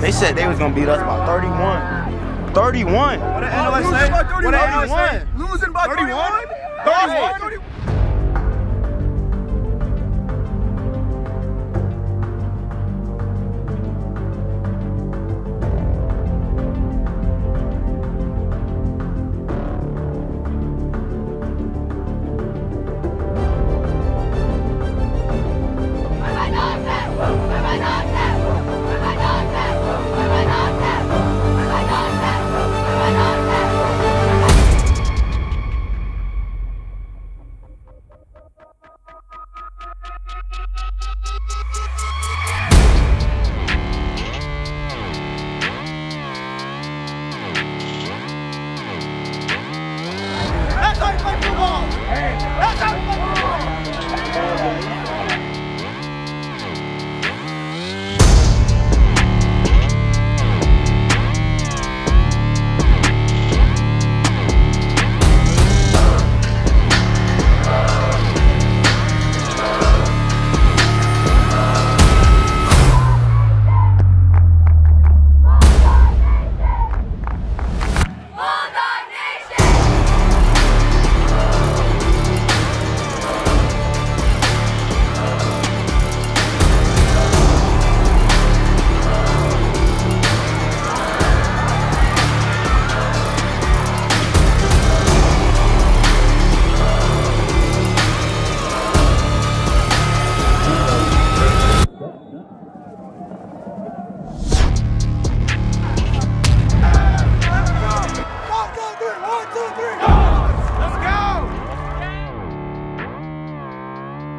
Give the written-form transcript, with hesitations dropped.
They said they was gonna beat us by 31. 31. What did analysts say? What did analysts say? Losing by 31? 31?